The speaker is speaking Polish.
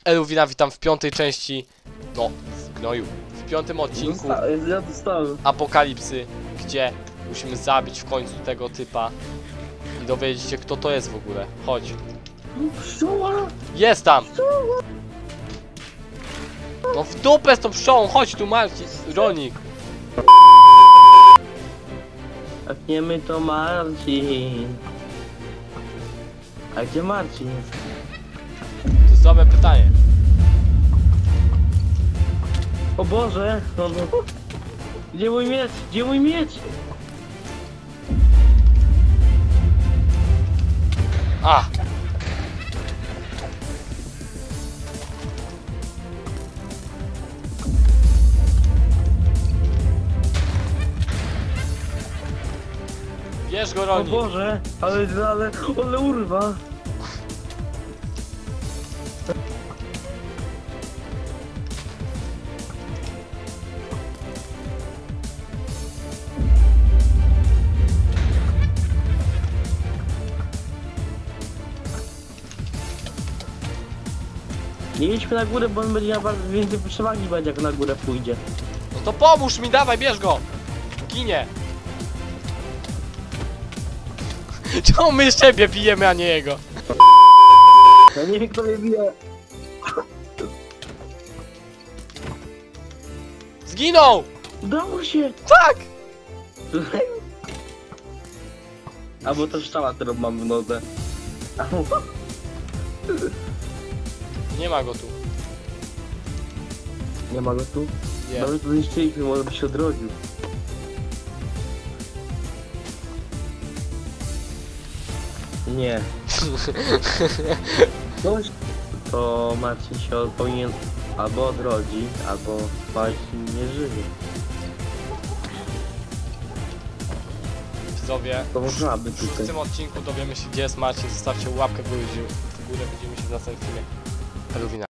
Eluwina, witam w 5. części. No, w gnoju. W 5. odcinku Ja dostałem. Apokalipsy, gdzie musimy zabić w końcu tego typa i dowiedzieć się, kto to jest w ogóle. Chodź. Pszczoła! Jest tam! No w dupę z tą pszczołą, chodź tu Marcin, Ronik. Akniemy to Marcin. A gdzie Marcin jest? To jest dobre pytanie. O Boże! No, no. Gdzie mój miecz? Gdzie mój miecz? A! Bierz go, O Ronik. Boże! Ale urwa! Nie idźmy na górę, bo on będzie miał bardzo więcej przewagi będzie, jak na górę pójdzie. No to pomóż mi, dawaj, bierz go! Ginie! Czemu my siebie bijemy, a nie jego? Ja nie wiem, kto mnie bije. Zginął! Udało się! Tak! Albo to szczała, którą mam w nodze. Nie ma go tu. Nie ma go tu? Nie. Dobrze, to zniszczyliśmy, może by się odrodził. Nie. Coś. To Marcin się powinien albo odrodzić, albo Marcin nie żyje. Widzowie, To można by w tutaj. tym odcinku dowiemy się, gdzie jest Marcin. Zostawcie łapkę w górę, będziemy się w następnym filmie. Eluwina.